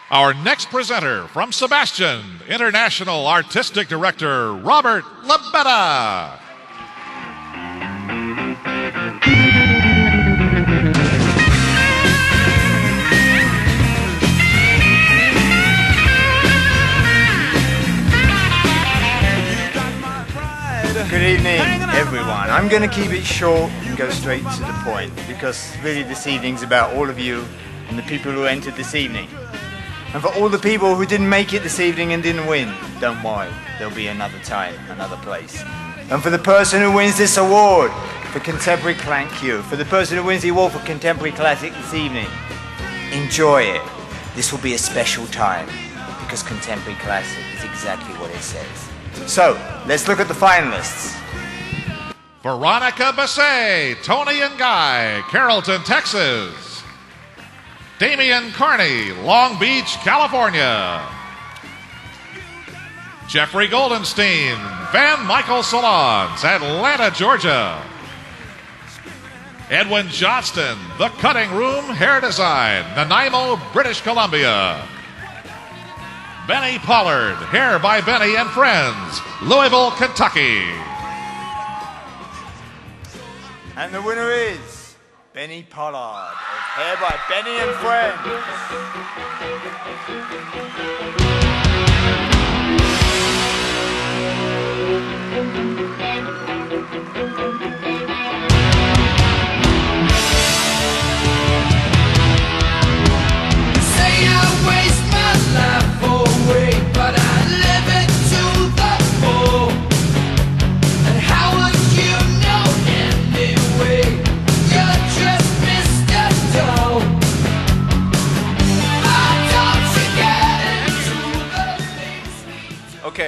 Our next presenter from Sebastian, International Artistic Director Robert Labetta. Good evening, everyone. I'm going to keep it short and go straight to the point because really this evening's about all of you and the people who entered this evening. And for all the people who didn't make it this evening and didn't win, don't worry, there'll be another time, another place. And for the person who wins this award for Contemporary Clank Q, for the person who wins the award for Contemporary Classic this evening, enjoy it. This will be a special time because Contemporary Classic is exactly what it says. So, let's look at the finalists. Veronica Basset, Tony and Guy, Carrollton, Texas. Damian Carney, Long Beach, California. Jeffrey Goldenstein, Van Michael Salons, Atlanta, Georgia. Edwin Johnston, The Cutting Room Hair Design, Nanaimo, British Columbia. Benny Pollard, Hair by Benny and Friends, Louisville, Kentucky. And the winner is Benny Pollard of Hair by Benny and Friends. Say I waste my life away, but I live it to the full. And how would you know anyway? You're just Mr. Dull. Why don't you get into the things? Okay.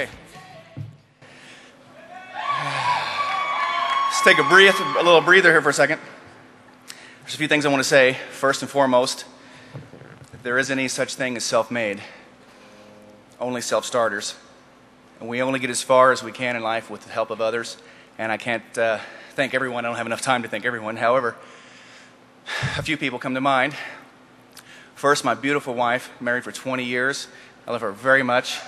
Let's take a little breather here for a second. There's a few things I want to say. First and foremost, if there is any such thing as self-made, only self-starters. And we only get as far as we can in life with the help of others. And I can't thank everyone. I don't have enough time to thank everyone. However, a few people come to mind. First, my beautiful wife, married for 20 years. I love her very much.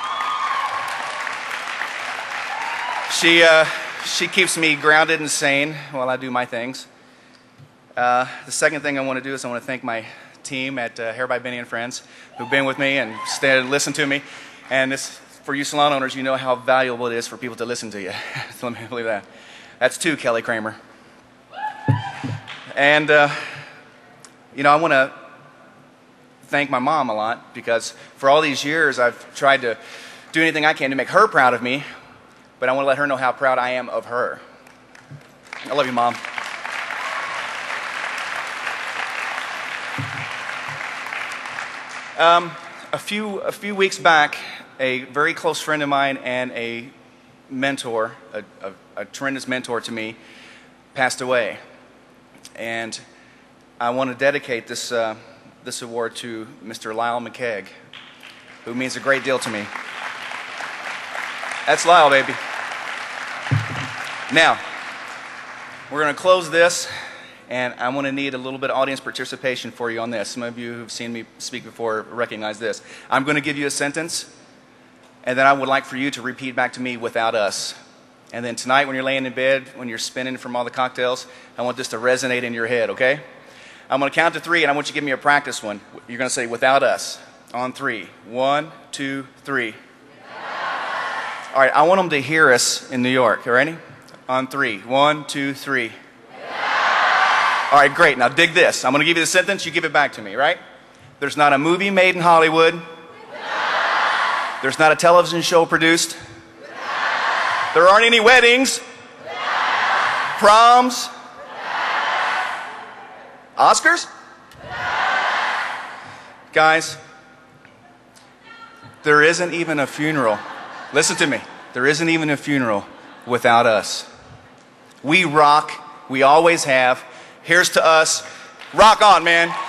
She keeps me grounded and sane while I do my things. The second thing I want to do is I want to thank my team at Hair by Benny and Friends who've been with me and stayed and listened to me. And this, for you salon owners, you know how valuable it is for people to listen to you. So let me believe that. That's two, Kelly Kramer. And, you know, I want to thank my mom a lot because for all these years I've tried to do anything I can to make her proud of me, but I want to let her know how proud I am of her. I love you, Mom. A few weeks back, a very close friend of mine and a mentor, a tremendous mentor to me, passed away. And I want to dedicate this award to Mr. Lyle McKeag, who means a great deal to me. That's Lyle, baby. Now, we're going to close this. And I'm going to need a little bit of audience participation for you on this. Some of you who've seen me speak before recognize this. I'm going to give you a sentence, and then I would like for you to repeat back to me without us. And then tonight when you're laying in bed, when you're spinning from all the cocktails, I want this to resonate in your head, okay? I'm going to count to 3, and I want you to give me a practice one. You're going to say, without us, on 3. 1, 2, 3. All right, I want them to hear us in New York. You ready? On 3. 1, 2, 3. All right, great. Now dig this. I'm going to give you the sentence. You give it back to me, right? There's not a movie made in Hollywood. There's not a television show produced. There aren't any weddings. Proms. Oscars. Guys, there isn't even a funeral. Listen to me. There isn't even a funeral without us. We rock. We always have. Here's to us. Rock on, man.